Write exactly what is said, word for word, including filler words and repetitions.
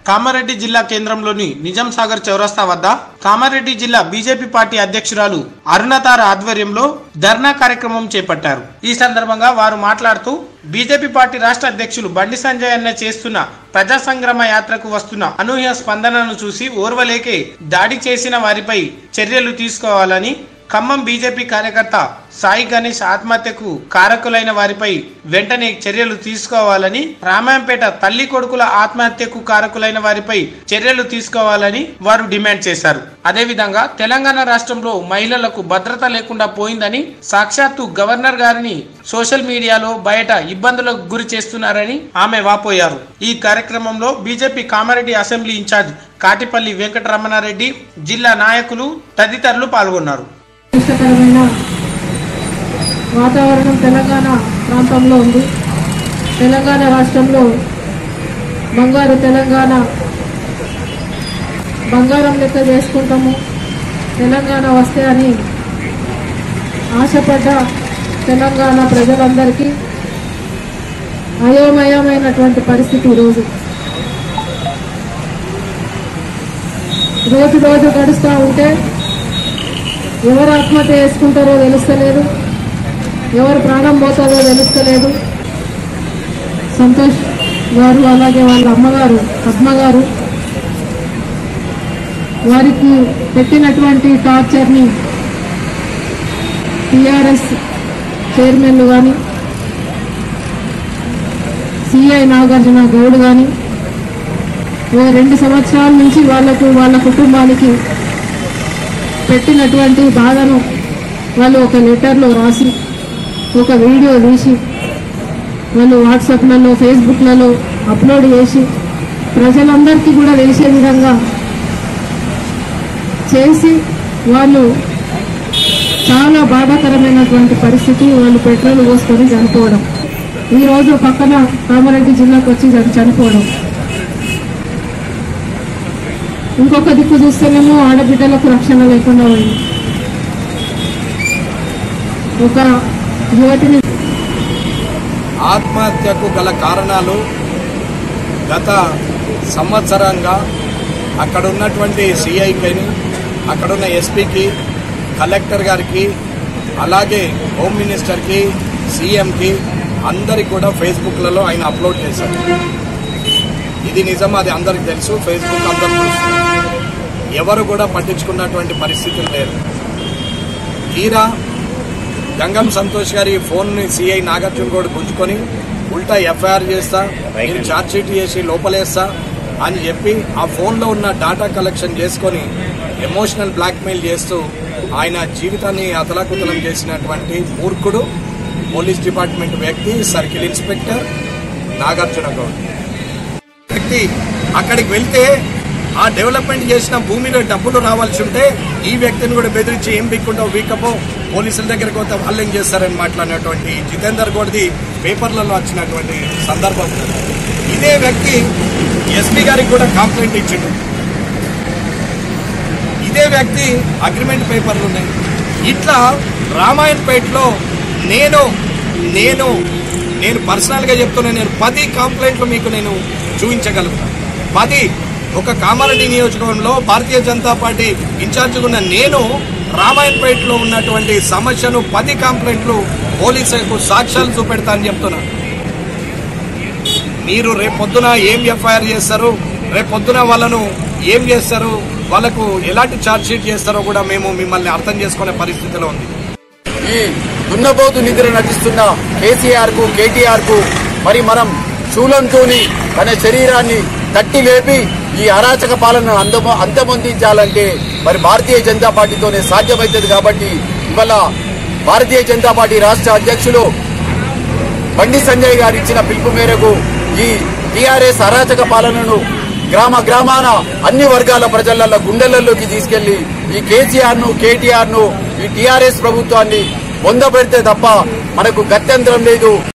కామారెడ్డి జిల్లా కేంద్రంలోని నిజాం సాగర్ చౌరస్తా వద్ద కామారెడ్డి జిల్లా బీజేపీ పార్టీ అధ్యక్షురాలు అరుణతార ఆధ్వర్యంలో ధర్నా కార్యక్రమం చేపట్టారు। ఈ సందర్భంగా వారు మాట్లాడుతూ బీజేపీ పార్టీ రాష్ట్ర అధ్యక్షులు బండి సంజయ్ అన్న చేస్తున్న ప్రజా సంగ్రామ యాత్రకు వస్తున్న అనూహ్య స్పందనను చూసి ఓర్వలేకే దాడి చేసిన వారిపై చర్యలు తీసుకోవాలని, ఖమ్మం బీజేపీ కార్యకర్త సాయి గణేష్ ఆత్మహత్యకు కారకులైన వారిపై వెంటనే చర్యలు తీసుకోవాలని, రామాయంపేట తల్లి కొడుకుల ఆత్మహత్యకు కారకులైన వారిపై చర్యలు తీసుకోవాలని వారు డిమాండ్ చేశారు। అదేవిధంగా తెలంగాణ రాష్ట్రంలో మహిళలకు భద్రత లేకుండా పోయిందని, సాక్షాత్తు గవర్నర్ గారిని సోషల్ మీడియాలో బయట ఇబ్బందులకు గురి చేస్తున్నారని ఆమె వాపోయారు। ఈ కార్యక్రమంలో BJP Kamareddy assembly incharge Katipally Venkataramana Reddy, జిల్లా నాయకులు తదితరులు పాల్గొన్నారు। వాతావరణం తెలంగాణ ప్రాంతంలో ఉంది। తెలంగాణ రాష్ట్రంలో బంగారు తెలంగాణ బంగారం లెక్క చేసుకుంటాము, తెలంగాణ వస్తే అని ఆశపడ్డ తెలంగాణ ప్రజలందరికీ అయోమయమైనటువంటి పరిస్థితి ఈరోజు రోజు రోజు గడుస్తూ ఉంటే ఎవరు ఆత్మహత్య చేసుకుంటారో తెలుస్తలేదు, ఎవరు ప్రాణం పోతారో తెలుస్తలేదు। సంతోష్ గారు అలాగే వాళ్ళ అమ్మగారు పద్మ గారు వారికి పెట్టినటువంటి టార్చర్ని టీఆర్ఎస్ చైర్మన్లు కానీ, సిఐ నాగార్జున గౌడ్ కానీ రెండు సంవత్సరాల నుంచి వాళ్లకు వాళ్ళ కుటుంబానికి పెట్టినటువంటి బాధను వాళ్ళు ఒక లెటర్లో రాసి, ఒక వీడియో తీసి వాళ్ళు వాట్సాప్లలో ఫేస్బుక్లలో అప్లోడ్ చేసి ప్రజలందరికీ కూడా తెలిసే విధంగా చేసి వాళ్ళు చాలా బాధాకరమైనటువంటి పరిస్థితి, వాళ్ళు పెట్రోల్ పోసుకొని చనిపోవడం, ఈరోజు పక్కన కామారెడ్డి జిల్లాకు వచ్చి చనిపోవడం। ఇంకొక దిక్కు చూస్తేనేమో ఆడబిడ్డలకు రక్షణ లేకుండా ఉంది। ఒక యువతిని ఆత్మహత్యకు గల కారణాలు గత సంవత్సరంగా అక్కడ ఉన్నటువంటి సిఐకి, అక్కడున్న ఎస్పీకి, కలెక్టర్ గారికి, అలాగే హోమ్ మినిస్టర్కి, సీఎంకి అందరికి కూడా ఫేస్బుక్లలో ఆయన అప్లోడ్ చేశారు। ఇది నిజం, అది అందరికి తెలుసు, ఫేస్బుక్ అందరూ చూస్తారు, ఎవరు కూడా పట్టించుకున్నటువంటి పరిస్థితులు లేరు। తీరా గంగం సంతోష్ గారి ఫోన్ని సిఐ నాగార్జున గౌడ్ గుంజుకొని ఉల్టా ఎఫ్ఐఆర్ చేస్తా, నేను ఛార్జ్ షీట్ చేసి లోపలేస్తా అని చెప్పి ఆ ఫోన్లో ఉన్న డాటా కలెక్షన్ చేసుకొని ఎమోషనల్ బ్లాక్మెయిల్ చేస్తూ ఆయన జీవితాన్ని అతలాకుతలం చేసినటువంటి మూర్ఖుడు పోలీస్ డిపార్ట్మెంట్ వ్యక్తి సర్కిల్ ఇన్స్పెక్టర్ నాగార్జున గౌడ్ వ్యక్తి। అక్కడికి వెళ్తే ఆ డెవలప్మెంట్ చేసిన భూమిలో డబ్బులు రావాల్సి ఉంటే ఈ వ్యక్తిని కూడా బెదిరించి ఏం బిక్కుంటావు వీకపో, పోలీసుల దగ్గరకు వస్తే వాళ్ళు ఏం చేస్తారని మాట్లాడినటువంటి జితేందర్ గౌడ్ది పేపర్లలో వచ్చినటువంటి సందర్భం। ఇదే వ్యక్తి ఎస్పీ గారికి కూడా కంప్లైంట్ ఇచ్చిండు, ఇదే వ్యక్తి అగ్రిమెంట్ పేపర్లు ఉన్నాయి। ఇట్లా రామాయణపేటలో నేను నేను నేను పర్సనల్గా చెప్తున్నా, నేను పది కంప్లైంట్లు మీకు నేను చూపించగలుగుతాను, పది। ఒక కామారెడ్డి నియోజకవర్గంలో భారతీయ జనతా పార్టీ ఇన్ఛార్జిగా ఉన్న నేను రామాయణపేటలో ఉన్నటువంటి సమస్యను పది కంప్లైంట్లు పోలీసులకు సాక్ష్యాలు చూపెడతా అని చెప్తున్నా। మీరు రేపొద్దున ఏం ఎఫ్ఐఆర్ చేస్తారు, రేపొద్దున వాళ్ళను ఏం చేస్తారు, వాళ్ళకు ఎలాంటి ఛార్జ్ షీట్ చేస్తారో కూడా మేము మిమ్మల్ని అర్థం చేసుకునే పరిస్థితిలో ఉంది। ఈ దున్నపోతు నిద్ర నటిస్తున్న కేసీఆర్ కు కేటీఆర్ కు మరి మనం శూలంతోని తన శరీరాన్ని తట్టి లేపి ఈ అరాచక పాలన అందమో అంతమొందించాలంటే మరి భారతీయ జనతా పార్టీతోనే సాధ్యమవుతుంది। కాబట్టి ఇవాళ భారతీయ జనతా పార్టీ రాష్ట్ర అధ్యక్షులు బండి సంజయ్ గారు ఇచ్చిన పిలుపు మేరకు ఈ టీఆర్ఎస్ అరాచక పాలనను గ్రామ గ్రామాన అన్ని వర్గాల ప్రజల గుండెలలోకి తీసుకెళ్లి ఈ కేసీఆర్ ను కేటీఆర్ ను ఈ టీఆర్ఎస్ ప్రభుత్వాన్ని పొందబెడితే తప్ప మనకు గత్యంతరం లేదు।